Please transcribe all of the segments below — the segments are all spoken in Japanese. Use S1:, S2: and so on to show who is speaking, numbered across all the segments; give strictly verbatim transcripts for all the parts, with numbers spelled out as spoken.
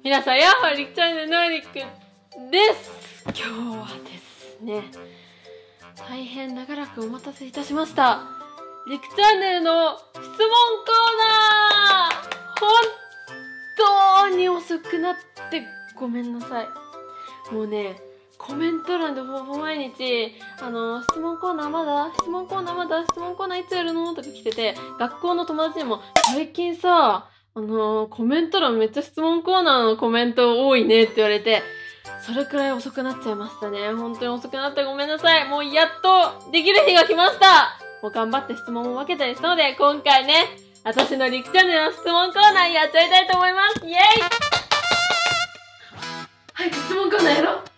S1: 皆さん、ヤッホー、りくチャンネルのりくです。今日はですね、大変長らくお待たせいたしました。りくチャンネルの質問コーナー、本当に遅くなってごめんなさい。もうね、コメント欄でほぼ毎日、あの、質問コーナーまだ質問コーナーまだ質問コーナーいつやるのとか来てて、学校の友達にも、最近さ、あのー、コメント欄めっちゃ質問コーナーのコメント多いねって言われて、それくらい遅くなっちゃいましたね。本当に遅くなってごめんなさい。もうやっとできる日が来ました。もう頑張って質問も分けたりしたので、今回ね、私のりくチャンネルの質問コーナーやっちゃいたいと思います。イェイ。はい、質問コーナーやろう。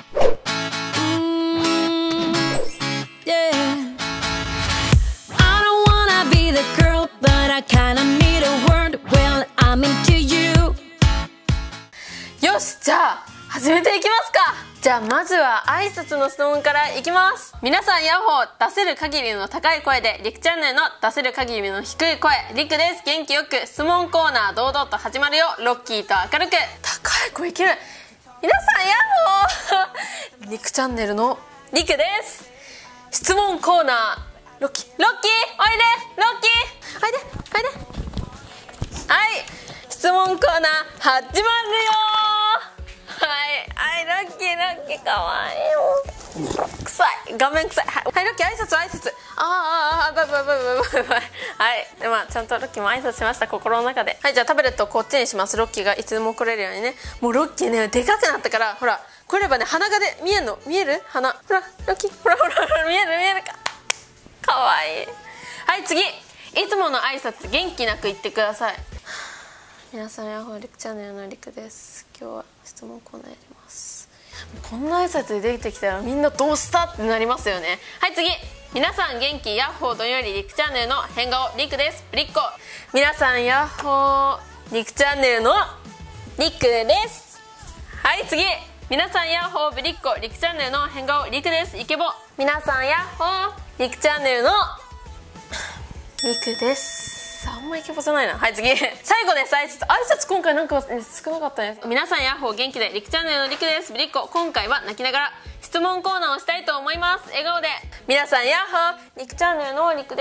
S1: よし、じゃあ始めていきますか。じゃあまずは挨拶の質問からいきます。皆さんヤッホー、出せる限りの高い声でりくチャンネルの出せる限りの低い声、りくです。元気よく質問コーナー堂々と始まるよ。ロッキーと明るく高い声いける。皆さんヤッホーりくチャンネルのりくです。質問コーナー、ロッキーロッキーおいで、ロッキーおいでおいで。はい、質問コーナー始まるよ。はい、はい、ロッキーロッキーかわいいよ。臭い、画面臭い。はい、はい、ロッキー挨拶挨拶。あーあーあー、バイバイバイバイバイバイ。はい、でまあちゃんとロッキーも挨拶しました、心の中で。はい、じゃあタブレットをこっちにします。ロッキーがいつでも来れるようにね。もうロッキーね、でかくなったから、ほら来ればね、鼻がで見えんの、見える鼻、ほらロッキー、ほらほらほら、見える見えるか、かわいい。はい、次、いつもの挨拶元気なく言ってください。皆さんヤッホー、りくチャンネルのりくです。今日は質問コーナーやります。こんな挨拶で出てきたらみんなどうしたってなりますよね。はい、次、皆さん元気ヤッホーどんよりりくチャンネルの変顔りくです。ぶりっ子。皆さんヤッホー、りくチャンネルのりくです。はい、次、皆さんヤッホーぶりっ子りくチャンネルの変顔りくです。イケボ。皆さんヤッホー、りくチャンネルのりくです。あんまイケボじゃないな。はい、次、最後です。挨拶挨拶今回なんか少なかったね。皆さんヤッホー元気でりくチャンネルのりくです。ぶりっ子。今回は泣きながら質問コーナーをしたいと思います。笑顔で。皆さんヤッホー、りくチャンネルのりくです。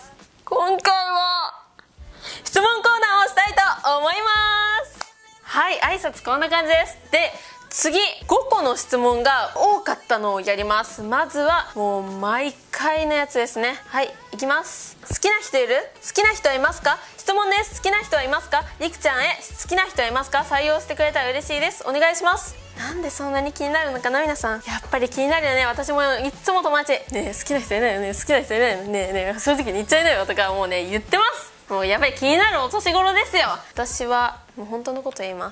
S1: 今回は質問コーナーをしたいと思います。はい、挨拶こんな感じです。で、次ごこの質問が多かったのをやります。まずはもう毎回のやつですね。はい、いきます。好きな人いる？好きな人はいますか？質問です。好きな人はいますか？りくちゃんへ好きな人はいますか？採用してくれたら嬉しいです。お願いします。なんでそんなに気になるのかな皆さん。やっぱり気になるよね。私もいつも友達ねえ好きな人いないよね、好きな人いないよね、ねえねえ正直に言っちゃいなよとかもうね言ってます。もうやっぱり気になるお年頃ですよ。私はもう本当のこと言います。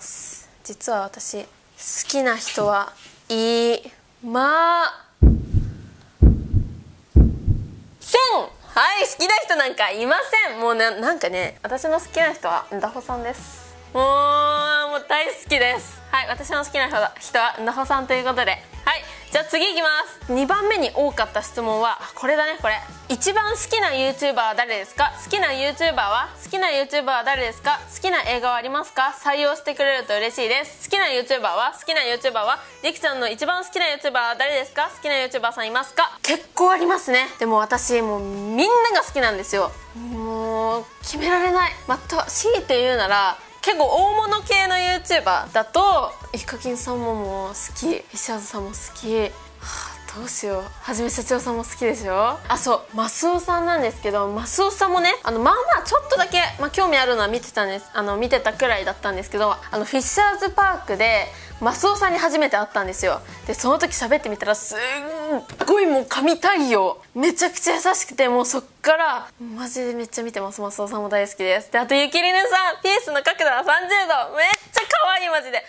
S1: 実は私好きな人はいません。はい、好きな人なんかいません。もうな、なんかね、私の好きな人はんだほさんです。もうもう大好きです。はい、私の好きな人はんだほさんということで、はい、じゃあ次いきます。にばんめに多かった質問はこれだね。これ一番好きな YouTuber は誰ですか？好きな YouTuber は好きな YouTuber は誰ですか？好きな映画はありますか？採用してくれると嬉しいです。好きな YouTuber は好きな YouTuber はりくちゃんの一番好きな YouTuber は誰ですか？好きな YouTuber さんいますか？結構ありますね。でも私もうみんなが好きなんですよ。もう決められない。また強いて言うなら結構大物系の YouTuber だとイカキンさんももう好き、フィッシャーズさんも好き、はあ、どうしよう、はじめ社長さんも好きでしょ。あ、そうマスオさんなんですけど、マスオさんもね、あのまあまあちょっとだけ、まあ、興味あるのは見てたんです。あの見てたくらいだったんですけど、あのフィッシャーズパークでマスオさんに初めて会ったんですよ。でその時喋ってみたらすっごいもう神対応、めちゃくちゃ優しくて、もうそっからマジでめっちゃ見てます。マスオさんも大好きです。であとゆきりぬさん、ピースの角度はさんじゅうどめっちゃ可愛いマジで。あと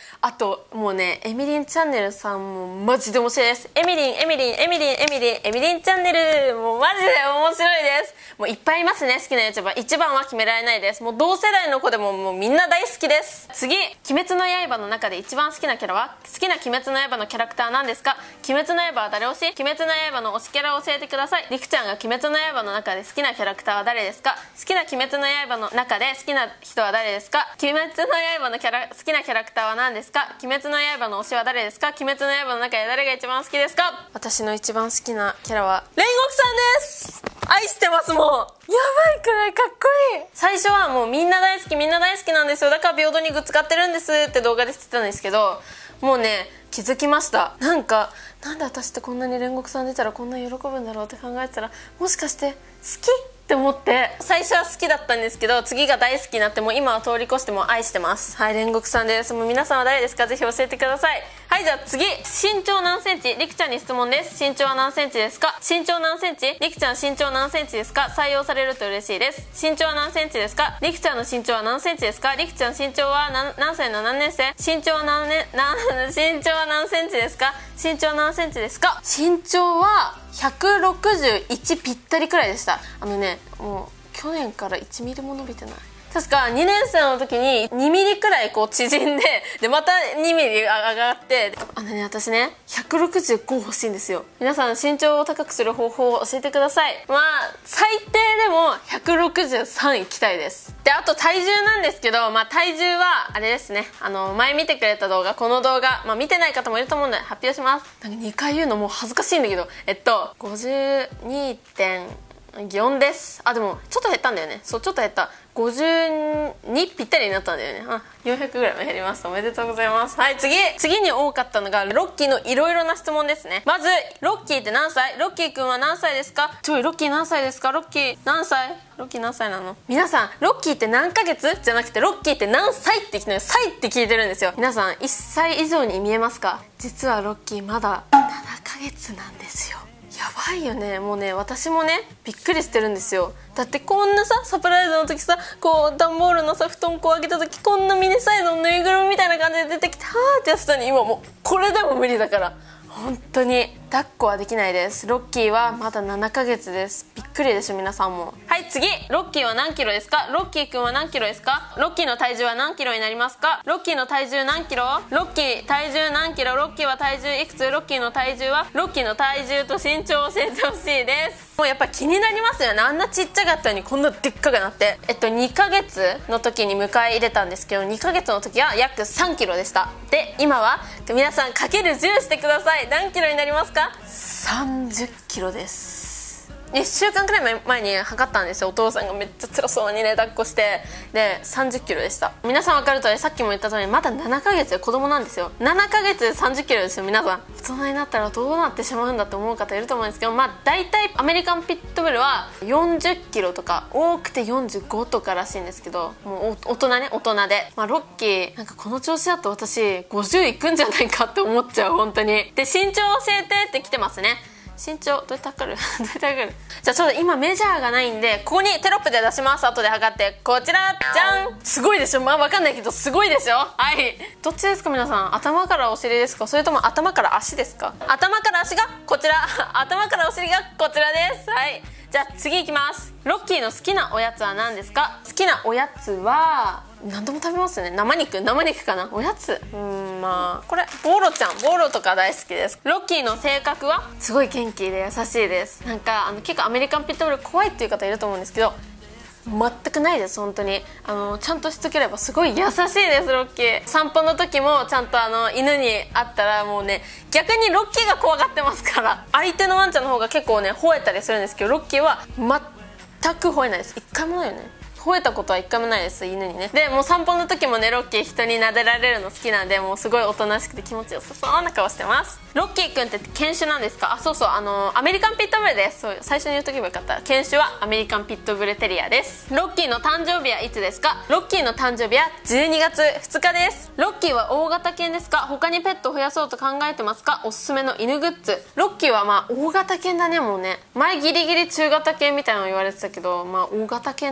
S1: ともうね、エミリンチャンネルさんもマジで面白いです。エミリンエミリンエミリンエミリンエミリンチャンネル、もうマジで面白いです。もういっぱいいますね、好きな YouTuber。 一番は決められないです。もう同世代の子でももうみんな大好きです。次、鬼滅の刃の中で一番好きなキャラは？好きな鬼滅の刃のキャラクターなんですか？鬼滅の刃は誰推し？鬼滅の刃の推しキャラを教えてください。りくちゃんが鬼滅の刃の中で好きなキャラクターは誰ですか？好きな鬼滅の刃の中で好きな人は誰ですか？鬼滅の刃のキャラ好きなキャラクターは何ですか？鬼滅の刃の推しは誰ですか？鬼滅の刃の中で誰が一番好きですか？私の一番好きなキャラは煉獄さんです。愛してます。もうやばいくらいかっこいい。最初はもうみんな大好きみんな大好きなんですよ、だから平等にグッズ買ってるんですって動画で言ってたんですけど、もうね気づきました。なんかなんで私ってこんなに煉獄さん出たらこんなに喜ぶんだろうって考えてたら、もしかして好きって思って、最初は好きだったんですけど次が大好きになって、もう今は通り越しても愛してます。はい、煉獄さんです。もう皆さんは誰ですか？ぜひ教えてください。はい、じゃあ次、身長何センチ？りくちゃんに質問です。身長は何センチですか？身長何センチ？りくちゃん身長何センチですか？採用されると嬉しいです。身長は何センチですか？りくちゃんの身長は何センチですか？りくちゃん身長は何何歳の何年生？身長は何年何身長は何センチですか？身長は何センチですか？身長はひゃくろくじゅういちぴったりくらいでした。あのね、もう去年からいちミリも伸びてない。確かにねん生の時ににミリくらいこう縮んで、でまたにミリ上がって、あのね私ねひゃくろくじゅうご欲しいんですよ。皆さん身長を高くする方法を教えてください。まあ最低でもひゃくろくじゅうさんいきたいです。であと体重なんですけど、まあ体重はあれですね、あの前見てくれた動画、この動画、まあ見てない方もいると思うので発表します。なんかにかい言うのもう恥ずかしいんだけど、えっと ごじゅうにてんよん です。あでもちょっと減ったんだよね。そうちょっと減った。ごじゅうにぴったりになったんだよね。あよんひゃくぐらいも減りました。おめでとうございます。はい、次次に多かったのがロッキーのいろいろな質問ですね。まずロッキーって何歳？ロッキーくんは何歳ですか？ちょいロッキー何歳ですか？ロッキー何歳？ロッキー何歳なの？皆さんロッキーって何ヶ月じゃなくてロッキーって何歳って聞いてる、歳って聞いてるんですよ。皆さんいっさい以上に見えますか？実はロッキーまだななかげつなんですよ。やばいよね。もうね私もねびっくりしてるんですよ。だってこんなさサプライズの時さ、こう段ボールのさ布団こう開けた時こんなミニサイズのぬいぐるみみたいな感じで出てきて、はーってやってたのに、今もうこれでも無理だから、本当に抱っこはできないです。ロッキーはまだななかげつです。びっくりでしょ皆さんも。はい、次ロッキーは何キロですか？ロッキーくんは何キロですか？ロッキーの体重は何キロになりますか？ロッキーの体重何キロ？ロッキー体重何キロ？ロッキーは体重いくつ？ロッキーの体重は？ロッキーの体重と身長を教えてほしいです。もうやっぱ気になりますよね。あんなちっちゃかったのにこんなでっかくなって、えっとにかげつの時に迎え入れたんですけど、にかげつの時は約さんキロでした。で今は皆さんかけるじゅうしてください。何キロになりますか？さんじゅっキロです。いっしゅうかんくらい前に測ったんですよ。お父さんがめっちゃ辛そうにね抱っこして、でさんじゅっキロでした。皆さん分かるとおり、さっきも言った通りまだななかげつで子供なんですよ。ななかげつでさんじゅっキロですよ。皆さん大人になったらどうなってしまうんだって思う方いると思うんですけど、まあ大体アメリカンピットブルはよんじゅっキロとか多くてよんじゅうごとからしいんですけど、もう大人ね大人で、まあ、ロッキーなんかこの調子だと私ごじゅういくんじゃないかって思っちゃう本当に。で身長教えてって来てますね。身長どうやって測るどうやって測るじゃあちょっと今メジャーがないんで、ここにテロップで出します。後で測って、こちらじゃん。すごいでしょ。まあ分かんないけどすごいでしょ。はい、どっちですか皆さん？頭からお尻ですか？それとも頭から足ですか？頭から足がこちら頭からお尻がこちらです。はい、じゃあ次いきます。ロッキーの好きなおやつは何ですか？好きなおやつは何でも食べますね。生肉生肉かな。おやつうーんまあこれボーロちゃんボーロとか大好きです。ロッキーの性格はすごい元気で優しいです。なんかあの結構アメリカンピットブル怖いっていう方いると思うんですけど、全くないです本当に。あのちゃんとしつければすごい優しいですロッキー。散歩の時もちゃんとあの犬に会ったらもうね、逆にロッキーが怖がってますから、相手のワンちゃんの方が結構ね吠えたりするんですけど、ロッキーは全く吠えないです。一回もないよね。吠えたことは一回もないです犬にね。でもう散歩の時もねロッキー人に撫でられるの好きなんで、もうすごいおとなしくて気持ちよさそうな顔してます。ロッキーくんって犬種なんですか？あそうそう、あのアメリカンピットブルです。そう最初に言うとけばよかった。犬種はアメリカンピットブルテリアです。ロッキーの誕生日はいつですか？ロッキーの誕生日はじゅうにがつふつかです。ロッキーは大型犬ですか？他にペットを増やそうと考えてますか？おすすめの犬グッズ。ロッキーはまあ大型犬だね。もうね前ギリギリ中型犬みたいなの言われてたけど、まあ大型犬です。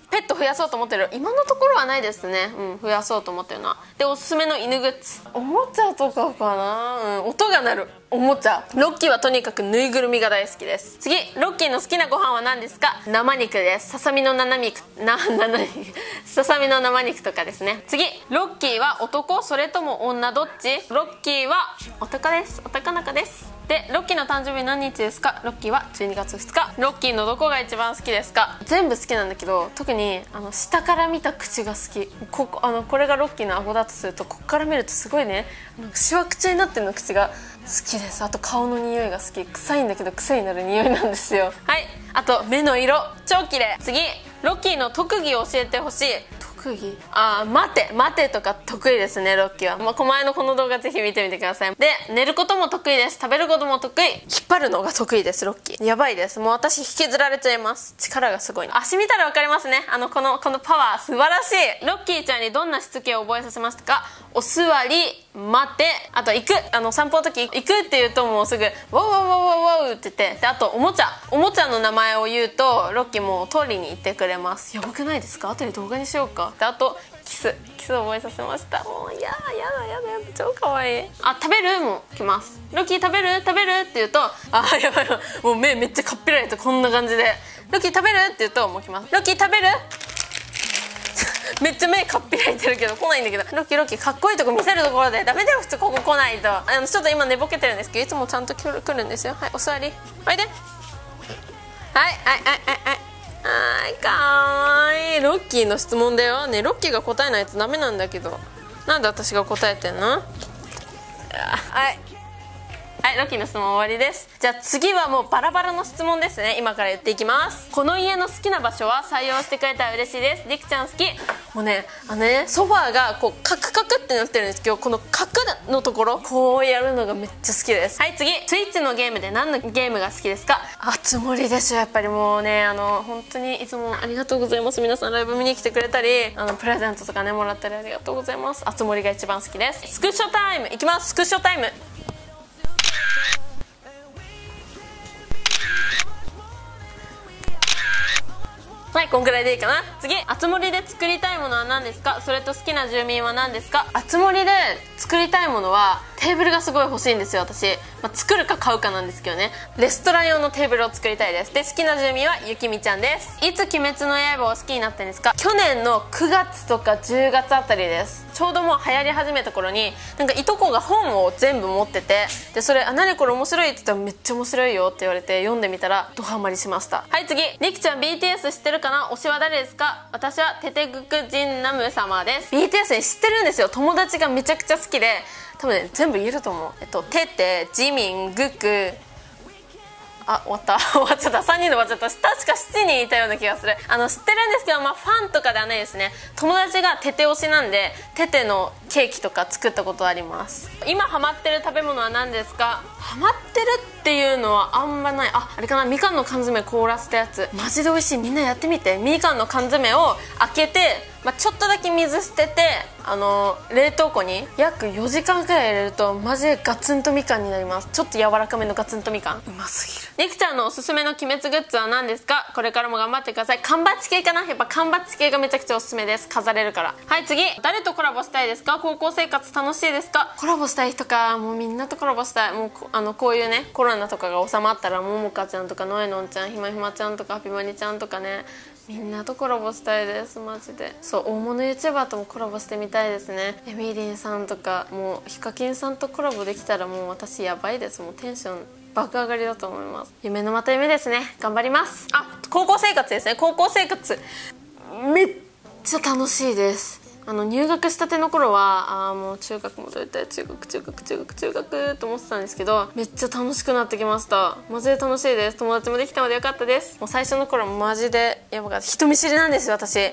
S1: ペット増やそうと思ってる？今のところはないですね。うん、増やそうと思ってるのは。で、おすすめの犬グッズ、おもちゃとかかな。うん、音が鳴るおもちゃ。ロッキーはとにかくぬいぐるみが大好きです。次、ロッキーの好きなご飯は何ですか？生肉です。ささみの生肉な生肉ささみの生肉とかですね。次、ロッキーは男それとも女どっち？ロッキーは男です。男の子です。で、ロッキーの誕生日何日ですか？ロッキーはじゅうにがつふつか。ロッキーのどこが一番好きですか？全部好きなんだけど、特にあの下から見た口が好き。ここあのこれがロッキーの顎だとすると、ここから見るとすごいね、なんかしわくちゃになってるの口が好きです。あと顔の匂いが好き。臭いんだけど癖になる匂いなんですよ。はい、あと目の色超綺麗。次、ロッキーの特技を教えてほしい。特技、あー、待て待てとか得意ですね、ロッキーは。まあ、狛江のこの動画ぜひ見てみてください。で、寝ることも得意です。食べることも得意。引っ張るのが得意です、ロッキー。やばいです。もう私引きずられちゃいます。力がすごい。足見たら分かりますね。あのこのこのパワー素晴らしい。ロッキーちゃんにどんなしつけを覚えさせましたか？お座り、待て、あと行く。あの散歩の時行くって言うともうすぐワウワウワウワウワウって言って、であとおもちゃおもちゃの名前を言うとロッキーも取りに行ってくれます。やばくないですか？後で動画にしようか。であとキスキスを覚えさせました。もうやだやだやだやだ、超かわいい。あ、食べるも来ます。ロッキー食べる食べるって言うと、あーやばいやばい、もう目めっちゃかっぴられてこんな感じで、ロッキー食べるって言うともう来ます。ロッキー食べるめっちゃ目かっぴられてるけど来ないんだけど、ロッキーロッキーかっこいいとこ見せるところでダメだよ、普通ここ来ないと。あのちょっと今寝ぼけてるんですけど、いつもちゃんと来る来るんですよ。はい、お座りおいで。はいはいはいはいはいはい、かわいい。ロッキーの質問だよね。ロッキーが答えないとダメなんだけど、なんで私が答えてんの？はいはい、ロッキーの質問終わりです。じゃあ次はもうバラバラの質問ですね。今から言っていきます。この家の好きな場所は採用してくれたら嬉しいです。りくちゃん好き。もうね、あのね、ソファーがこうカクカクってなってるんですけど、このカクのところこうやるのがめっちゃ好きです。はい、次、スイッチのゲームで何のゲームが好きですか？あつ森ですよ。やっぱりもうね、あの本当にいつもありがとうございます。皆さんライブ見に来てくれたり、あのプレゼントとかねもらったりありがとうございます。あつ森が一番好きです。スクショタイムいきます。スクショタイム。はい、こんくらいでいいかな。次、あつ森で作りたいものは何ですか？それと好きな住民は何ですか？あつ森で作りたいものはテーブルがすごい欲しいんですよ、私。まあ、作るか買うかなんですけどね。レストラン用のテーブルを作りたいです。で、好きな住民はゆきみちゃんです。いつ鬼滅の刃を好きになったんですか？去年のくがつとかじゅうがつあたりです。ちょうどもう流行り始めた頃に、なんかいとこが本を全部持ってて、でそれ「あ、何これ面白い」って言ったら「めっちゃ面白いよ」って言われて読んでみたらドハマりしました。はい、次、りくちゃん ビーティーエス 知ってるかな？推しは誰ですか？私はテテグクジンナム様です。 ビーティーエス 知ってるんですよ。友達がめちゃくちゃ好きで、多分ね全部言えると思う。えっとテテ、ジミン、グク、あ、終わった終わっちゃった。さんにんで終わっちゃった。確かしちにんいたような気がする。あの知ってるんですけど、まあファンとかではないですね。友達がテテ推しなんで、テテのケーキとか作ったことあります。今ハマってる食べ物は何ですか？ハマってるっていうのはあんまない。あ、あれかな、みかんの缶詰凍らせたやつマジで美味しい。みんなやってみて。みかんの缶詰を開けて、まあ、ちょっとだけ水捨てて、あの冷凍庫に約よじかんくらい入れるとマジでガツンとみかんになります。ちょっと柔らかめのガツンとみかん、うますぎる。りくちゃんのおすすめの鬼滅グッズは何ですか？これからも頑張ってください。缶バッジ系かな。やっぱ缶バッジ系がめちゃくちゃおすすめです。飾れるから。はい、次、誰とコラボしたいですか？高校生活楽しいですか？コラボしたい人か。もうみんなとコラボしたい。もうあのこういうねコロナとかが収まったら、ももかちゃんとかのえのんちゃん、ひまひまちゃんとかハピマニちゃんとかね、みんなとコラボしたいです。マジで。そう、大物 YouTuber ともコラボしてみたいですね。エミリンさんとか、もうヒカキンさんとコラボできたらもう私やばいです。もうテンション爆上がりだと思います。夢のまた夢ですね。頑張ります。あ、高校生活ですね。高校生活めっちゃ楽しいです。あの入学したての頃はあもう中学戻りたい、中学中学中学中学と思ってたんですけど、めっちゃ楽しくなってきました。マジで楽しいです。友達もできたのでよかったです。もう最初の頃マジでやばかった。人見知りなんですよ私。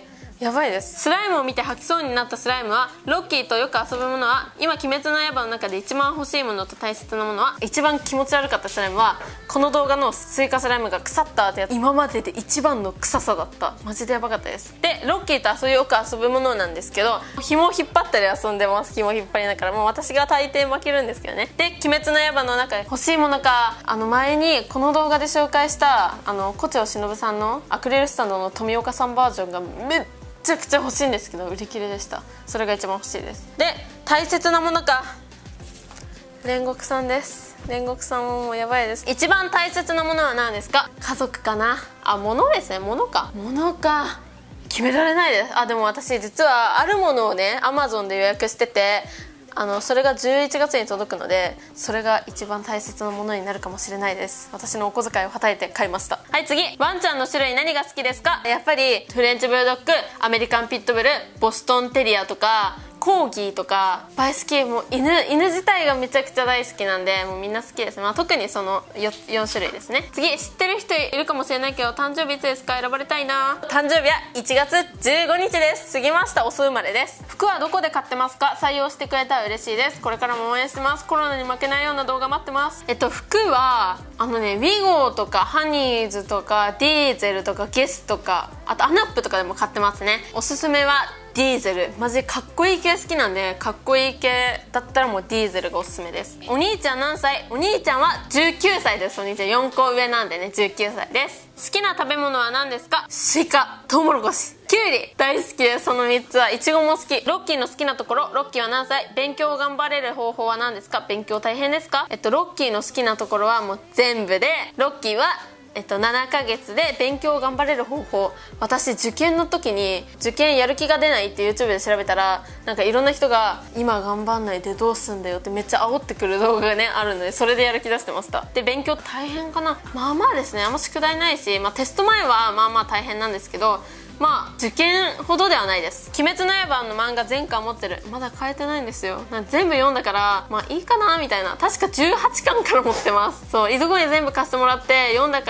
S1: やばいです。スライムを見て吐きそうになったスライムは、ロッキーとよく遊ぶものは、今鬼滅の刃の中で一番欲しいものと大切なものは、一番気持ち悪かったスライムはこの動画のスイカスライムが腐ったってやつ、今までで一番の臭さだった。マジでやばかったです。でロッキーと遊びよく遊ぶものなんですけど、紐を引っ張ったり遊んでます。紐引っ張りながら、もう私が大抵負けるんですけどね。で鬼滅の刃の中で欲しいものか、あの前にこの動画で紹介したあの胡蝶忍さんのアクリルスタンドの富岡さんバージョンがめっめちゃくちゃ欲しいんですけど売り切れでした。それが一番欲しいです。で大切なものか、煉獄さんです。煉獄さんももうやばいです。一番大切なものは何ですか？家族かなあ、物ですね。物か物か決められないです。あ、でも私実はあるものをね アマゾン で予約してて、あのそれがじゅういちがつに届くので、それが一番大切なものになるかもしれないです。私のお小遣いをはたいて買いました。はい、次。ワンちゃんの種類何が好きですか？やっぱりフレンチブルドッグ、アメリカンピットブル、ボストンテリアとかコーギーとかバイスキー、もう犬犬自体がめちゃくちゃ大好きなんで、もうみんな好きですね。まあ、特にその 4, よん種類ですね。次。知ってる人いるかもしれないけど、誕生日いつですか？選ばれたいな。誕生日はいちがつじゅうごにちです。過ぎました。お巣生まれです。服はどこで買ってますか？採用してくれたら嬉しいです。これからも応援してます。コロナに負けないような動画待ってます。えっと服はあのね、ウィゴーとかハニーズとかディーゼルとかゲスとか、あとアナップとかでも買ってますね。おすすめはディーゼル。マジかっこいい系好きなんで、かっこいい系だったらもうディーゼルがおすすめです。お兄ちゃん何歳？お兄ちゃんはじゅうきゅうさいです。お兄ちゃんよんこ上なんでね、じゅうきゅうさいです。好きな食べ物は何ですか？スイカ、トウモロコシ、キュウリ大好きです。そのみっつは。イチゴも好き。ロッキーの好きなところ。ロッキーは何歳？勉強を頑張れる方法は何ですか？勉強大変ですか？えっとロッキーの好きなところはもう全部で、ロッキーはえっと、ななかげつで勉強を頑張れる方法。私受験の時に受験やる気が出ないって YouTube で調べたら、なんかいろんな人が今頑張んないでどうすんだよってめっちゃ煽ってくる動画がねあるので、それでやる気出してました。で勉強大変かな、まあまあですね。あんま宿題ないし、まあ、テスト前はまあまあ大変なんですけど、まあ受験ほどではないです。鬼滅の刃の漫画全巻持ってる。まだ買えてないんですよ。なんか全部読んだからまあいいかなみたいな。確かじゅうはちかんから持ってます。そう、いずこに全部貸してもらって読んだから、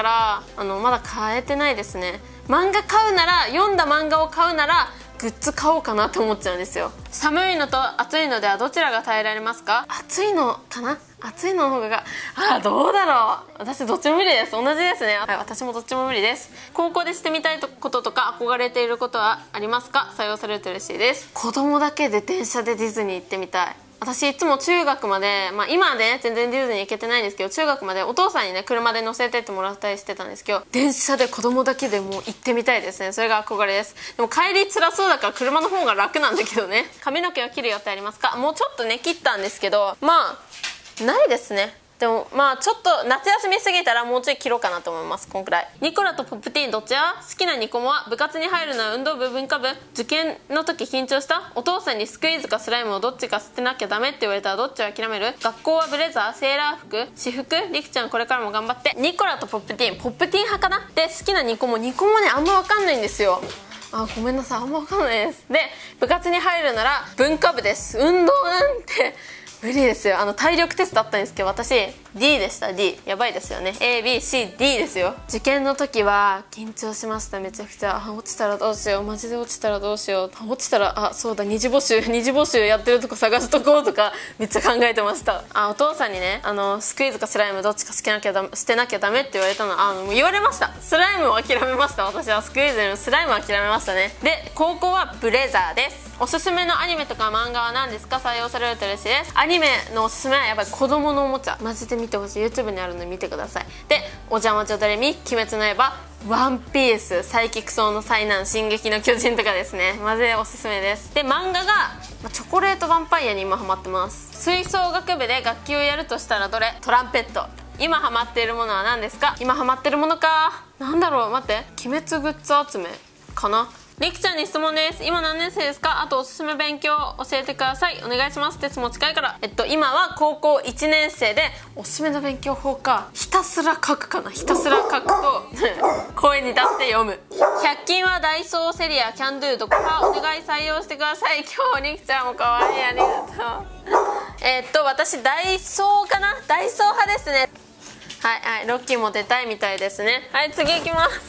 S1: あのまだ買えてないですね。漫画買うなら、読んだ漫画を買うならグッズ買おうかなって思っちゃうんですよ。寒いのと暑いのではどちらが耐えられますか？暑いのかな。暑いのの方が、あーどうだろう。私どっちも無理です。同じですね。はい、私もどっちも無理です。高校でしてみたいこととか憧れていることはありますか？採用されると嬉しいです。子供だけで電車でディズニー行ってみたい。私いつも中学まで、まあ今はね全然ディズニー行けてないんですけど、中学までお父さんにね車で乗せてってもらったりしてたんですけど、電車で子供だけでもう行ってみたいですね。それが憧れです。でも帰り辛そうだから車の方が楽なんだけどね。髪の毛を切る予定ありますか？もうちょっとね切ったんですけど、まあないですね。でもまあちょっと夏休み過ぎたらもうちょい切ろうかなと思います。こんくらい。ニコラとポップティーンどっちや？好きなニコモは部活に入るのは運動部文化部？受験の時緊張した？お父さんにスクイーズかスライムをどっちか捨てなきゃダメって言われたらどっちを諦める？学校はブレザー、セーラー服、私服？りくちゃんこれからも頑張って。ニコラとポップティーン、ポップティーン派かな。で好きなニコモ、ニコモねあんま分かんないんですよ。あ、ごめんなさい、あんま分かんないです。で部活に入るなら文化部です。運動なんて無理ですよ。あの体力テストあったんですけど、私 ディー でした。 ディー やばいですよね。 エービーシーディー ですよ。受験の時は緊張しました。めちゃくちゃ。あ、落ちたらどうしよう、マジで落ちたらどうしよう、落ちたらあそうだ二次募集二次募集やってるとこ探しとこうとかめっちゃ考えてました。あ、お父さんにね、あのスクイーズかスライムどっちか好きなきゃダメ捨てなきゃダメって言われたの。あもう言われました。スライムを諦めました。私はスクイーズよりもスライムを諦めましたね。で高校はブレザーです。おすすめのアニメとか漫画は何ですか？採用されると嬉しいです。アニメのおすすめはやっぱり子供のおもちゃ。マジで見てほしい。 YouTube にあるので見てください。でお邪魔女ドレミ、鬼滅の刃、ワンピース、サイキクソウの災難、進撃の巨人とかですね。マジでおすすめです。で漫画がチョコレートヴァンパイアに今ハマってます。吹奏楽部で楽器をやるとしたらどれ？トランペット。今ハマっているものは何ですか？今ハマってるものかなんだろう、待って、鬼滅グッズ集めかな。りくちゃんに質問です。今何年生ですか？あとおすすめ勉強教えてください。お願いします。テストも近いから。えっと今は高校いちねん生で、おすすめの勉強法か、ひたすら書くかな。ひたすら書くと声に出して読む。ひゃく均はダイソー、セリア、キャンドゥどこかお願い採用してください。今日りくちゃんもかわいい、ありがとう。えっと私ダイソーかな。ダイソー派ですね。はいはい、ロッキーも出たいみたいですね。はい次いきます。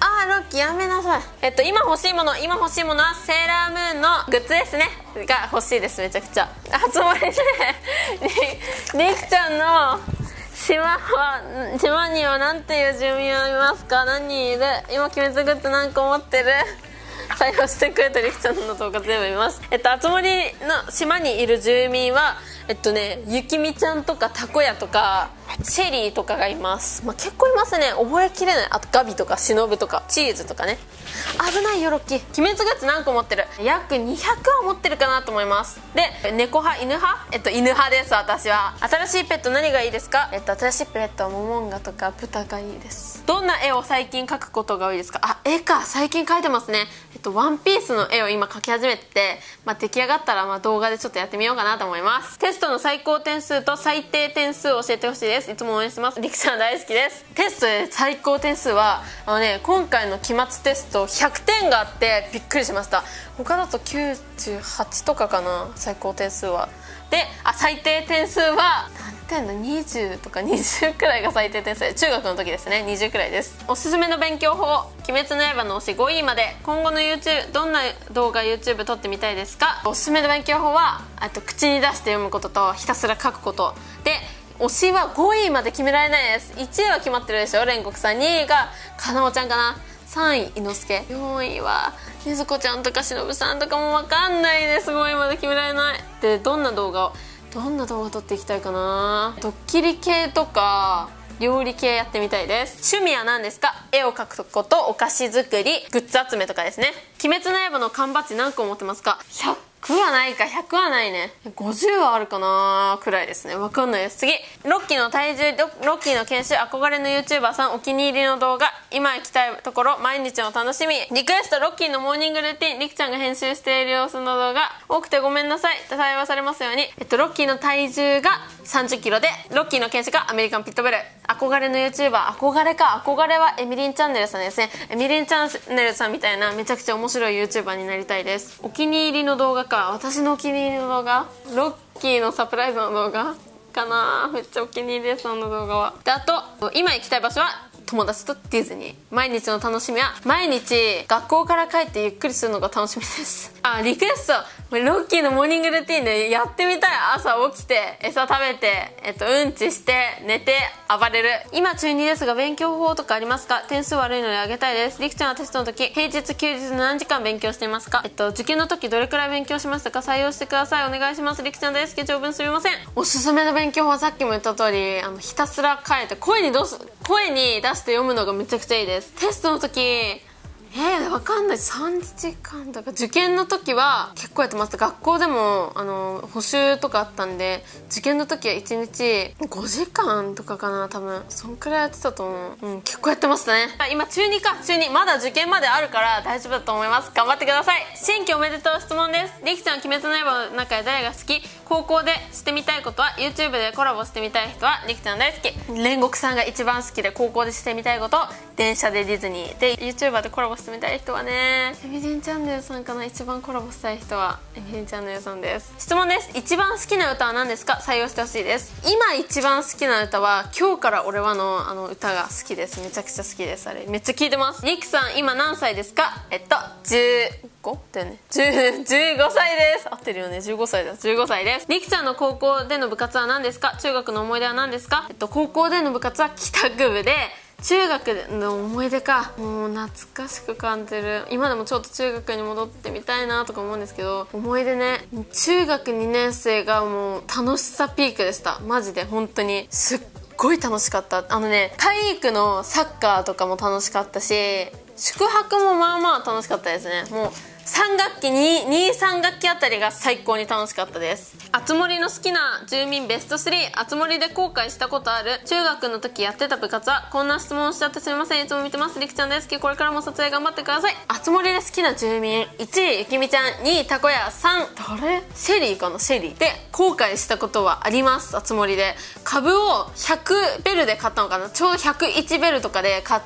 S1: あーロッキーやめなさい。えっと今欲しいもの今欲しいものはセーラームーンのグッズですねが欲しいです。めちゃくちゃ。あつ森でりりくちゃんの島は島には何ていう住民はいますか？何人いる？今鬼滅グッズ何個持ってる？採用してくれたりくちゃんの動画全部見ます。えっとあつ森の島にいる住民はえっとねゆきみちゃんとかたこやとかシェリーとかがいます。まあ、結構いますね。覚えきれない。あとガビとかしのぶとかチーズとかね。危ないよロッキー。鬼滅グッズ何個持ってる？約にひゃくは持ってるかなと思います。で猫派犬派？えっと犬派です。私は。新しいペット何がいいですか？えっと新しいペットはモモンガとか豚がいいです。どんな絵を最近描くことが多いですか？あ、絵か。最近描いてますね。えっとワンピースの絵を今描き始めてて、まあ、出来上がったらまあ動画でちょっとやってみようかなと思います。テストの最高点数と最低点数を教えてほしいです。いつも応援してます。りくちゃん大好きです。テストで最高点数はあのね今回の期末テストひゃくてんがあってびっくりしました。他だときゅうじゅうはちとかかな、最高点数は。であ最低点数は何点だ、にじゅうとかにじゅうくらいが最低点数で、中学の時ですね。にじゅうくらいです。おすすめの勉強法、鬼滅の刃の推しごいまで。今後の YouTube どんな動画 YouTube 撮ってみたいですか？おすすめの勉強法はあと口に出して読むこととひたすら書くことで、推しはごいまで決められないです。いちいは決まってるでしょ、煉獄さん。にいがかなおちゃんかな。さんい伊之助。よんいはねずこちゃんとかしのぶさんとかも分かんないです。ごいまで決められない。でどんな動画をどんな動画撮っていきたいかな。ドッキリ系とか料理系やってみたいです。趣味は何ですか？絵を描くことお菓子作りグッズ集めとかですね。鬼滅の刃の缶バッジ何個持ってますか？ひゃくはないか、ひゃくはないね。ごじゅうはあるかなくらいですね。分かんないです。次、ロッキーの体重、ロッキーの研修、憧れの YouTuber さんお気に入りの動画、今行きたいところ、毎日の楽しみ、リクエスト、ロッキーのモーニングルーティン、りくちゃんが編集している様子の動画、多くてごめんなさい、対話されますように。えっとロッキーの体重がさんじゅっキロで、ロッキーの研修がアメリカンピットブル、憧れの YouTuber、憧れか、憧れはエミリンチャンネルさんですね。エミリンチャンネルさんみたいなめちゃくちゃ面白い YouTuber になりたいです。お気に入りの動画か、私のお気に入りの動画、ロッキーのサプライズの動画かな。めっちゃお気に入りです、その動画は。であと今行きたい場所は友達とディズニー。毎日の楽しみは毎日学校から帰ってゆっくりするのが楽しみです。あ、リクエスト、ロッキーのモーニングルーティンでやってみたい。朝起きて餌食べて、えっと、うんちして寝て暴れる。今中にですが勉強法とかありますか？点数悪いのであげたいです。りくちゃんはテストの時平日休日何時間勉強していますか？えっと受験の時どれくらい勉強しましたか？採用してください。お願いします。りくちゃん大好き、長文すみません。おすすめの勉強法はさっきも言った通り、あのひたすら書いて声にどす声に出して読むのがめちゃくちゃいいです。テストの時えー、わかんない。さんじかんとか。受験の時は結構やってました。学校でもあの補習とかあったんで、受験の時はいちにちごじかんとかかな、多分そんくらいやってたと思う。うん、結構やってましたね。今中にか、中にまだ受験まであるから大丈夫だと思います。頑張ってください。新規おめでとう質問です。りくちゃん、鬼滅の刃の中で誰が好き？高校でしてみたいことは？ YouTube でコラボしてみたい人は？りくちゃん大好き。煉獄さんが一番好きで、高校でしてみたいこと、電車でディズニーで YouTuber でコラボしてみたい人はね、エミリンチャンネルさんかな。一番コラボしたい人はエミリンチャンネルさんです。質問です。一番好きな歌は何ですか？採用してほしいです。今一番好きな歌は今日から俺はのあの歌が好きです。めちゃくちゃ好きです。あれめっちゃ聴いてます。りくさん今何歳ですか？えっとじゅうごだよね。じゅう、じゅうごさいです。合ってるよね。じゅうごさいだ。じゅうごさいです。りくちゃんの高校での部活は何ですか？中学の思い出は何ですか？えっと高校での部活は帰宅部で、中学の思い出か、もう懐かしく感じる。今でもちょっと中学に戻ってみたいなとか思うんですけど、思い出ね、中学にねん生がもう楽しさピークでした。マジで本当にすっごい楽しかった。あのね、体育のサッカーとかも楽しかったし、宿泊もまあまあ楽しかったですね。もうさん学期に、に、さん学期あたりが最高に楽しかったです。あつ森の好きな住民ベストスリー。あつ森で後悔したことある？中学の時やってた部活は？こんな質問しちゃってすみません。いつも見てます。りくちゃん大好き。これからも撮影頑張ってください。あつ森で好きな住民いちいゆきみちゃん、にいたこや、さん誰？シェリーかな。シェリーで後悔したことはあります。あつ森で株をひゃくベルで買ったのかな。ちょうどひゃくいちベルとかで買って、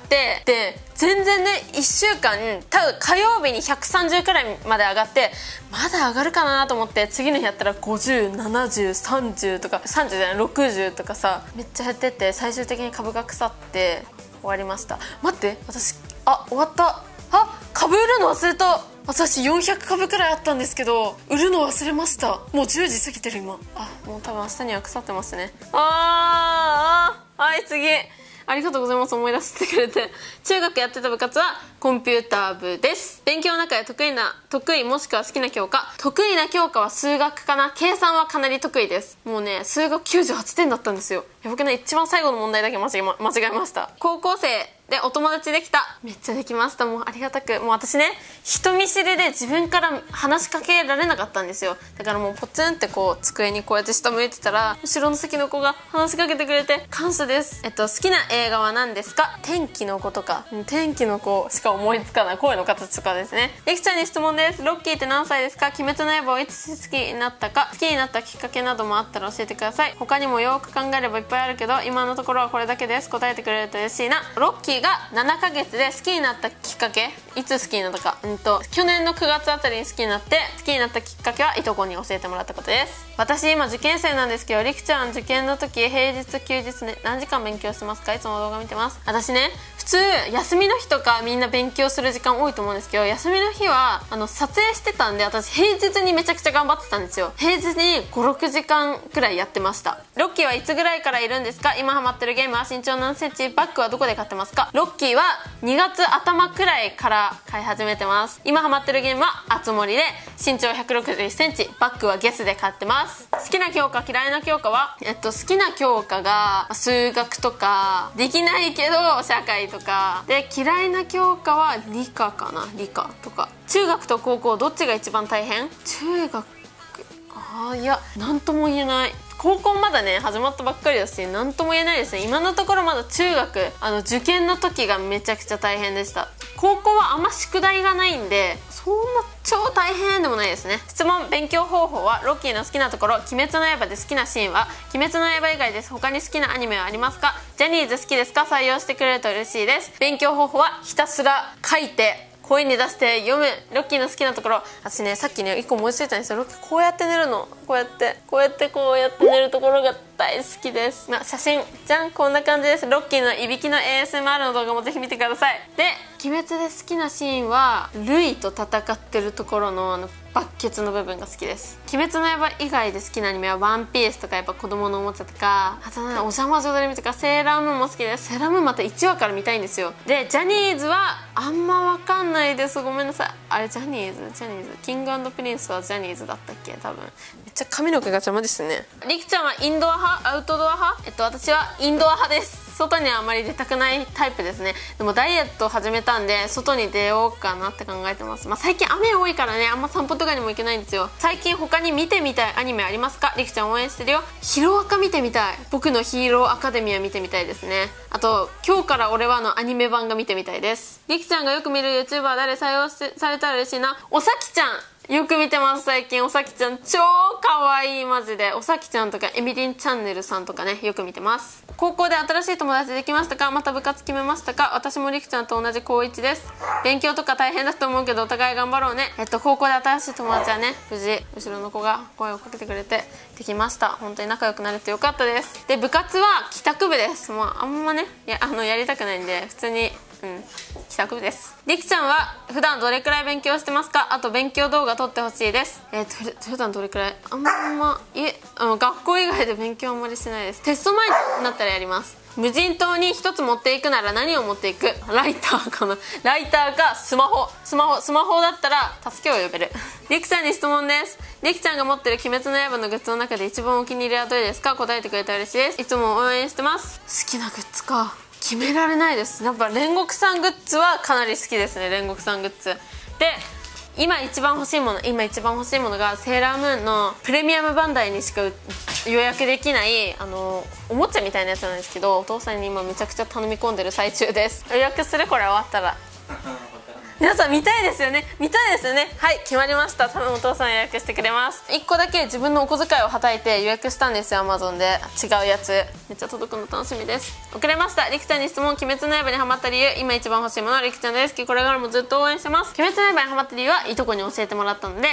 S1: で全然ねいっしゅうかん多分火曜日にひゃくさんじゅうくらいまで上がって、まだ上がるかなと思って次の日やったらごじゅう、ななじゅう、さんじゅうとかさんじゅうじゃないろくじゅうとかさ、めっちゃ減ってって最終的に株が腐って終わりました。待って、私あ、終わった。あ、株売るの忘れた。私よんひゃくかぶくらいあったんですけど売るの忘れました。もうじゅうじ過ぎてる今。あ、もう多分明日には腐ってますね。あーあー、はい、次。ありがとうございます。思い出してくれて。中学やってた部活はコンピューター部です。勉強の中で得意な得意もしくは好きな教科、得意な教科は数学かな。計算はかなり得意です。もうね、数学きゅうじゅうはってんだったんですよ。やばくない？一番最後の問題だけ間違えま、間違えました。高校生でお友達できた。めっちゃできました。もうありがたく。もう私ね、人見知りで自分から話しかけられなかったんですよ。だからもうポツンってこう机にこうやって下向いてたら、後ろの席の子が話しかけてくれて感謝です。えっと好きな映画は何ですか？天気の子とか、天気の子しか思いつかない。声の形とかですね。りきちゃんに質問です。ロッキーって何歳ですか？鬼滅の刃をいつ好きになったか、好きになったきっかけなどもあったら教えてください。他にもよく考えればいっぱいあるけど、今のところはこれだけです。答えてくれると嬉しいな。ロッキーがななかげつで好きになったきっかけ、いつ好きになったか、うんと去年のくがつあたりに好きになって、好きになったきっかけはいとこに教えてもらったことです。私今受験生なんですけど、りくちゃん受験の時平日休日ね何時間勉強してますか？いつも動画見てます。私ね、普通休みの日とかみんな勉強する時間多いと思うんですけど、休みの日はあの撮影してたんで、私平日にめちゃくちゃ頑張ってたんですよ。平日にごろくじかんくらいやってました。ロッキーはいつぐらいからいるんですか？今ハマってるゲームは身長何センチ？バッグはどこで買ってますか？ロッキーはにがつあたまくらいから買い始めてます。今ハマってるゲームはあつ森で、身長ひゃくろくじゅっセンチ、バッグはゲスで買ってます。好きな教科、嫌いな教科は、えっと好きな教科が数学とか、できないけど社会とかで、嫌いな教科は理科かな。理科とか。中学と高校どっちが一番大変？中学、あーいや何とも言えない。高校まだね始まったばっかりだし何とも言えないですね。今のところまだ中学、あの受験の時がめちゃくちゃ大変でした。高校はあんま宿題がないんでそんな超大変でもないですね。質問、勉強方法はロッキーの好きなところ、鬼滅の刃で好きなシーンは、鬼滅の刃以外です。他に好きなアニメはありますか？ジャニーズ好きですか？採用してくれると嬉しいです。勉強方法はひたすら書いて声に出して読む。ロッキーの好きなところ、私ねさっきねいっこ思いついたんですよ。ロッキーこうやって寝るの、こうやってこうやってこうやって寝るところが大好きです。まあ、写真じゃん、こんな感じです。ロッキーのいびきの エーエスエムアール の動画もぜひ見てください。で、鬼滅で好きなシーンはルイと戦ってるところのあのバッケツの部分が好きです。鬼滅の刃以外で好きなアニメはワンピースとか、やっぱ子供のおもちゃとか、あとねお邪魔女ドレミとか、セーラームーンも好きです。セーラームーンまたいちわから見たいんですよ。でジャニーズはあんま分かんないです、ごめんなさい。あれジャニーズジャニーズキング&プリンスはジャニーズだったっけ？多分めっちゃ髪の毛が邪魔ですね。りくちゃんはインドア派アウトドア派？えっと私はインドア派です。外にはあまり出たくないタイプですね。でもダイエットを始めたんで外に出ようかなって考えてます。まあ、最近雨多いからねあんま散歩とかにも行けないんですよ。最近他に見てみたいアニメありますか？りくちゃん応援してるよ。ヒロアカ見てみたい。僕のヒーローアカデミア見てみたいですね。あと今日から俺はのアニメ版が見てみたいです。りくちゃんがよく見る YouTuber 誰採用してされたら嬉しいな。おさきちゃんよく見てます最近。おさきちゃん超可愛いマジで。おさきちゃんとかエミリンチャンネルさんとかねよく見てます。高校で新しい友達できましたか？また部活決めましたか？私もりくちゃんと同じ高いちです。勉強とか大変だと思うけどお互い頑張ろうね。えっと高校で新しい友達はね無事後ろの子が声をかけてくれてできました。本当に仲良くなれてよかったです。で部活は帰宅部です。もうあんまねやあのやりたくないんで普通にうん帰宅部です。りくちゃんは普段どれくらい勉強してますか？あと勉強動画撮ってほしいです。えー、と普段どれくらいあんまいえあの学校以外で勉強あんまりしてないです。テスト前になったらやります。無人島に一つ持っていくなら何を持っていく？ライターかな。ライターかスマホスマホスマホだったら助けを呼べる。りくちゃんに質問です。りくちゃんが持ってる鬼滅の刃のグッズの中で一番お気に入りはどれですか？答えてくれたら嬉しいです。いつも応援してます。好きなグッズか決められないです。やっぱ煉獄さんグッズはかなり好きですね。煉獄さんグッズで今一番欲しいもの今一番欲しいものがセーラームーンのプレミアムバンダイにしか予約できないあのおもちゃみたいなやつなんですけど、お父さんに今めちゃくちゃ頼み込んでる最中です。予約するこれ終わったら皆さん見たいですよね見たいですよね。はい決まりました。多分お父さん予約してくれます。いっこだけ自分のお小遣いをはたいて予約したんですよ。 Amazon で違うやつめっちゃ届くの楽しみです。遅れました。りくちゃんに質問。鬼滅の刃にハマった理由。今一番欲しいものはりくちゃんです。これからもずっと応援してます。鬼滅の刃にハマった理由はいとこに教えてもらったので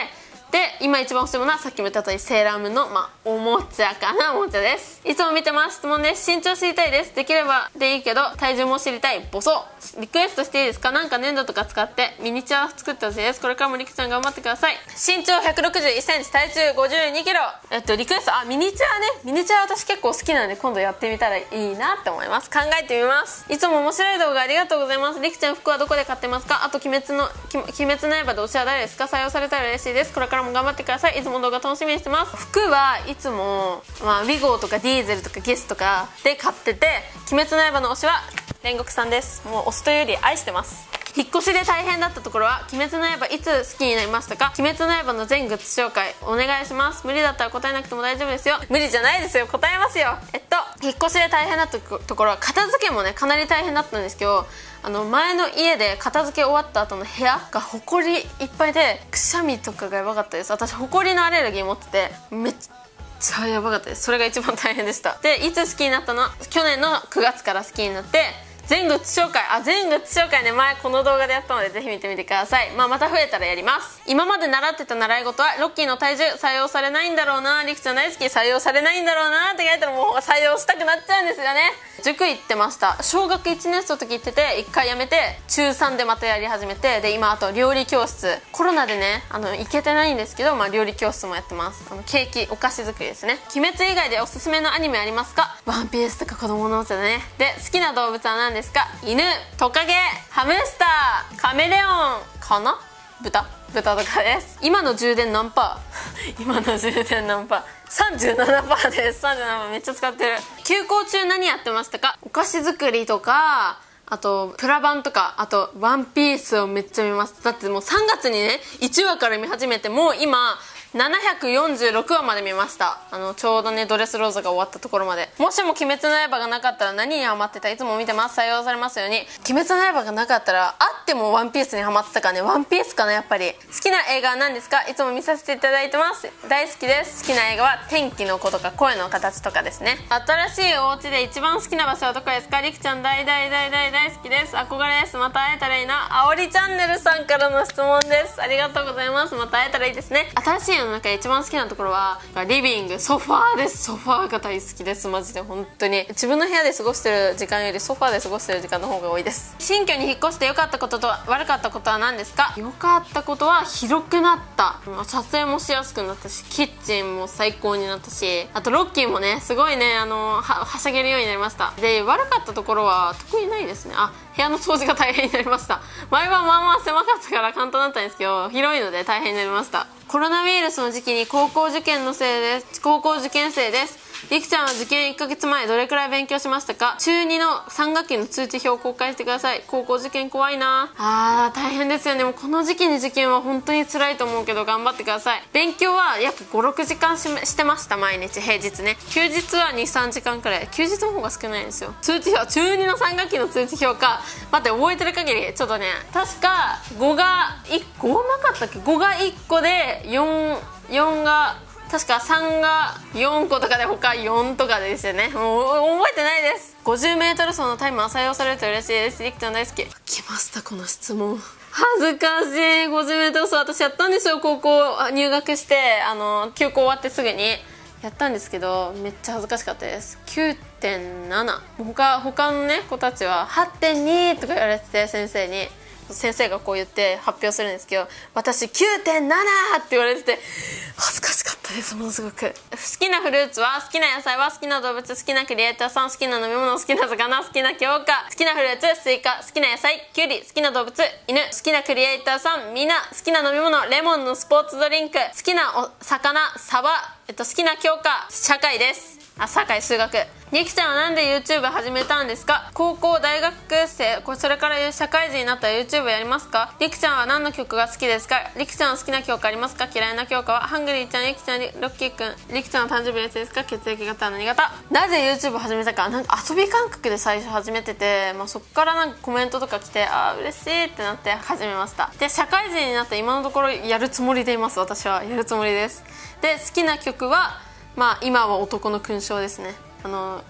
S1: で今一番欲しいものはさっきも言った通りセーラームーンの、まあ、おもちゃかな。おもちゃです。いつも見てます。質問です。身長知りたいです。できればでいいけど体重も知りたい。ボソ。リクエストしていいですか？なんか粘土とか使ってミニチュア作ってほしいです。これからもりくちゃん頑張ってください。身長ひゃくろくじゅういっセンチ、体重ごじゅうにキロ。えっとリクエスト、あミニチュアね。ミニチュア私結構好きなんで今度やってみたらいいなって思います。考えてみます。いつも面白い動画ありがとうございます。りくちゃん服はどこで買ってますか？あと鬼滅の鬼滅の刃で推しは誰ですか？採用されたら嬉しいです。これからも頑張ってください。いつも動画楽しみにしてます。服はいつも、まあ、ウィゴーとかディーゼルとかゲスとかで買ってて、鬼滅の刃の推しは煉獄さんです。もう推しというより愛してます。引っ越しで大変だったところは鬼滅の刃いつ好きになりましたか？鬼滅の刃の全グッズ紹介お願いします。無理だったら答えなくても大丈夫ですよ。無理じゃないですよ、答えますよ。えっと引っ越しで大変だったところは片付けもねかなり大変だったんですけど、あの前の家で片付け終わった後の部屋がほこりいっぱいでくしゃみとかがやばかったです。私ほこりのアレルギー持っててめっちゃやばかったです。それが一番大変でした。でいつ好きになったの？去年のくがつから好きになって全グッズ紹介、あ全グッズ紹介ね前この動画でやったのでぜひ見てみてください。まあ、また増えたらやります。今まで習ってた習い事はロッキーの体重採用されないんだろうな、りくちゃん大好き採用されないんだろうなって書いたらもう採用したくなっちゃうんですよね。塾行ってました。小学いちねん生の時行ってていっかいやめてちゅうさんでまたやり始めて、で今あと料理教室、コロナでねあの行けてないんですけど、まあ、料理教室もやってます。あのケーキお菓子作りですね。鬼滅以外でおすすめのアニメありますか？ワンピースとか子供のおもちゃだね。で好きな動物は何ですか？犬、トカゲ、ハムスター、カメレオンかな、豚豚とかです。今の充電何パー今の充電何パー ?さんじゅうななパー です。さんじゅうななパーめっちゃ使ってる。休校中何やってましたか？お菓子作りとか、あとプラバンとか、あとワンピースをめっちゃ見ます。だってもうさんがつにねいちわから見始めて、もう今ななひゃくよんじゅうろくわまで見ました。あのちょうどねドレスローザが終わったところまで。もしも鬼滅の刃がなかったら何にハマってた？いつも見てます。採用されますように。鬼滅の刃がなかったらあってもワンピースにハマってたからね。ワンピースかなやっぱり。好きな映画は何ですか？いつも見させていただいてます。大好きです。好きな映画は天気の子とか声の形とかですね。新しいお家で一番好きな場所はどこですか？りくちゃん大大大大大好きです。憧れです。また会えたらいいな。あおりチャンネルさんからの質問です。ありがとうございます。また会えたらいいですね。新しいの中で一番好きなところはリビング、ソファーです。ソファーが大好きです。マジで本当に自分の部屋で過ごしてる時間よりソファーで過ごしてる時間の方が多いです。新居に引っ越して良かったことと悪かったことは何ですか？良かったことは広くなった、撮影もしやすくなったし、キッチンも最高になったし、あとロッキーもねすごいねあの は, はしゃげるようになりました。で悪かったところは特にないですね。あ部屋の掃除が大変になりました。前はまあまあ狭かったから簡単だったんですけど、広いので大変になりました。コロナウイルスの時期に高校受験のせいです。高校受験生です。りくちゃんは受験いっかげつまえどれくらい勉強しましたか？ちゅうにのさん学期の通知表を公開してください。高校受験怖いなあ。ー大変ですよね。もうこの時期に受験は本当に辛いと思うけど頑張ってください。勉強は約ごろくじかん し, してました。毎日平日ね。休日はにさんじかんくらい。休日の方が少ないんですよ。通知表ちゅうにのさん学期の通知表か。待って覚えてる限りちょっとね確かごがいっこなかったっけ？ごがいっこでよん、よんが確かさんがよんことかで他よんとかですよね。もう覚えてないです。 ごじゅうメートル 走のタイムは採用されると嬉しいです。りくちゃん大好き。来ましたこの質問。恥ずかしい。 ごじゅうメートル 走私やったんですよ。高校入学してあの休校終わってすぐにやったんですけどめっちゃ恥ずかしかったです。 きゅうてんなな 他, 他のね子たちは はってんに とか言われてて、先生に先生がこう言って発表するんですけど、私 きゅうてんなな って言われてて恥ずかしかったです。ものすごく。好きなフルーツは、好きな野菜は、好きな動物、好きなクリエイターさん、好きな飲み物、好きな魚、好きな教科。好きなフルーツスイカ、好きな野菜キュウリ、好きな動物犬、好きなクリエイターさんみんな、好きな飲み物レモンのスポーツドリンク、好きなお魚サバ、えっと、好きな教科社会です。あ、社会数学。りくちゃんはなんで YouTube 始めたんですか？高校大学生それから社会人になったら YouTube やりますか？りくちゃんは何の曲が好きですか？りくちゃんは好きな教科ありますか？嫌いな教科は？ハングリーちゃん、りくちゃん、ロッキーくん、りくちゃんの誕生日はいつですか？血液型は何型？なぜ YouTube 始めたか、なんか遊び感覚で最初始めてて、まあ、そっからなんかコメントとか来て、あー嬉しいってなって始めました。で社会人になって今のところやるつもりでいます。私はやるつもりです。で好きな曲はまあ今は男の勲章ですね。あのあ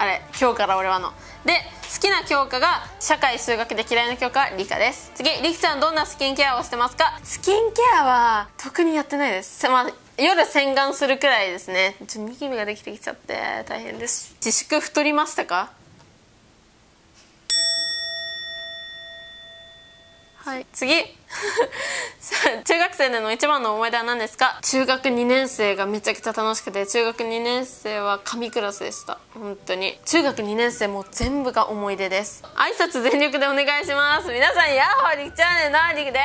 S1: れ教科だ俺はの。で好きな教科が社会数学で、嫌いな教科は理科です。次、りくちゃんどんなスキンケアをしてますか？スキンケアは特にやってないです。まあ夜洗顔するくらいですね。ちょっとニキビができてきちゃって大変です。自粛太りましたか？はい、次中学生での一番の思い出は何ですか？中学にねん生がめちゃくちゃ楽しくて、中学にねん生は神クラスでした。本当に中学にねん生も全部が思い出です。挨拶全力でお願いします。皆さんヤッホー、りくちゃんねんな、りくです。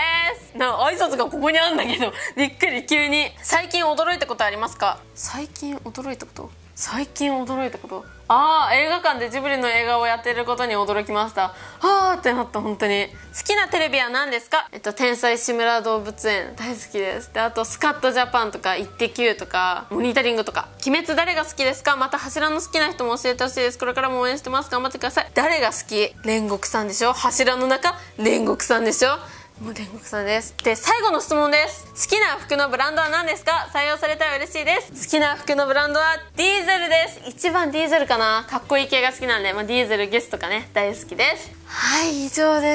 S1: な挨拶がここにあるんだけどびっくり、急に。最近驚いたことありますか？最近驚いたこと最近驚いたことああ、映画館でジブリの映画をやってることに驚きました。はーってなった。本当に。好きなテレビは何ですか？えっと天才志村動物園大好きです。であとスカッとジャパンとかイッテ Q とかモニタリングとか。鬼滅誰が好きですか？また柱の好きな人も教えてほしいです。これからも応援してます。頑張ってください。誰が好き？煉獄さんでしょ。柱の中煉獄さんでしょ。もう煉獄さんです。で最後の質問です。好きな服のブランドは何ですか？採用されたら嬉しいです。好きな服のブランドはディーゼルです。一番ディーゼルかな。かっこいい系が好きなんで、まあ、ディーゼルゲスとかね大好きです。はい、以上です。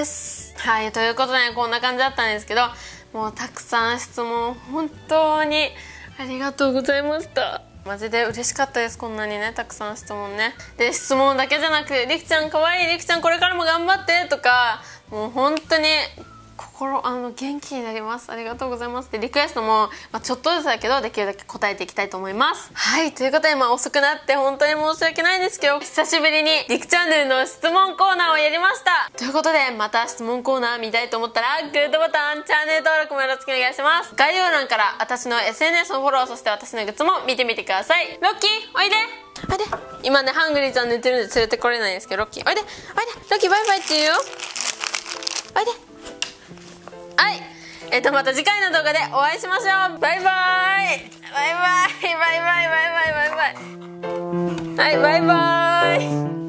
S1: はい、ということで、ね、こんな感じだったんですけど、もうたくさん質問本当にありがとうございました。マジで嬉しかったです。こんなにねたくさん質問ね。で質問だけじゃなくて、りくちゃんかわいい、りくちゃんこれからも頑張ってとか、もう本当に心あの元気になります。ありがとうございます。でリクエストも、まあ、ちょっとずつだけどできるだけ答えていきたいと思います。はい、ということで、まあ、遅くなって本当に申し訳ないんですけど、久しぶりにりくチャンネルの質問コーナーをやりました。ということで、また質問コーナー見たいと思ったらグッドボタン、チャンネル登録もよろしくお願いします。概要欄から私の エスエヌエス のフォロー、そして私のグッズも見てみてください。ロッキーおいでおいで。今ねハングリーちゃん寝てるんで連れてこれないんですけど、ロッキーおいでおいで。ロッキーバイバイって言うよ。おいで。はい、えっとまた次回の動画でお会いしましょう。バイバイバイバイバイバイバイバイバイバイバイ。はい、バイバイ。